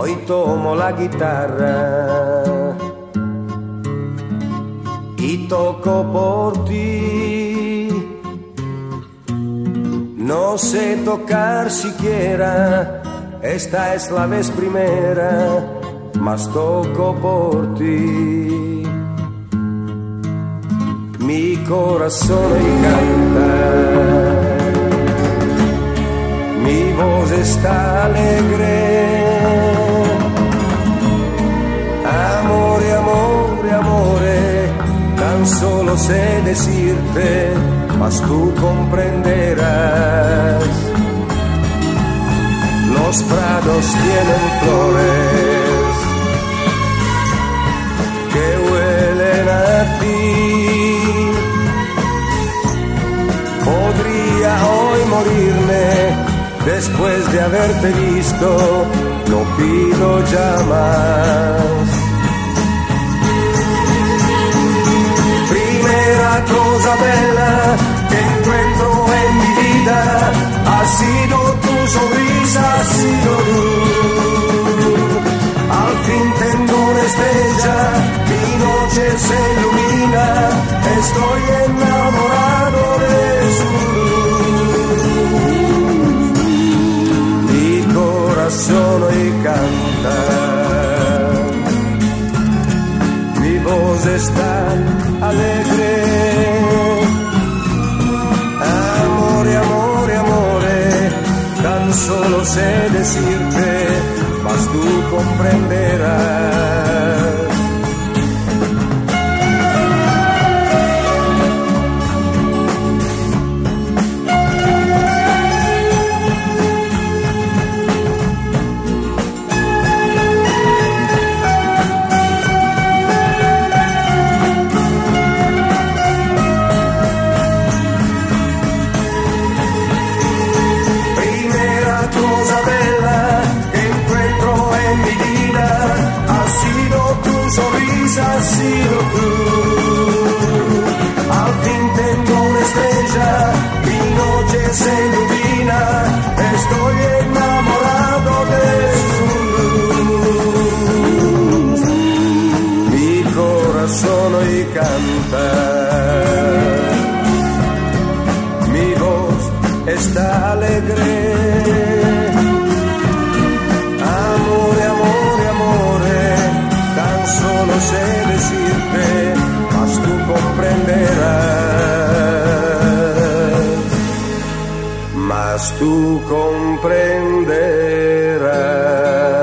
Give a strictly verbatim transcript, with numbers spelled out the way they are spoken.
hoy tomo la guitarra y toco por ti. No sé tocar siquiera, esta es la vez primera, mas toco por ti. Mi corazón hoy canta, mi voz está alegre. Amore, amore, amore, tan solo sé decirte, mas tú comprenderás. Los prados tienen flores que huelen a ti. Podría hoy morirme después de haberte visto, no pido ya más. Primera cosa bella que encuentro en mi vida ha sido tu sonrisa, ha sido tú. Al fin tengo una estrella, mi noche se ilumina, estoy enamorado de su luz. Mi corazón hoy canta, mi voz está alegre. Amore, amore, amore, tan solo sé decirte, mas tú comprenderás. Ha sido tú. Al fin tengo una estrella, mi noche se ilumina, estoy enamorado de su luz. Mi corazón hoy canta, mi voz está alegre. No sé decirte, mas tú comprenderás, mas tú comprenderás.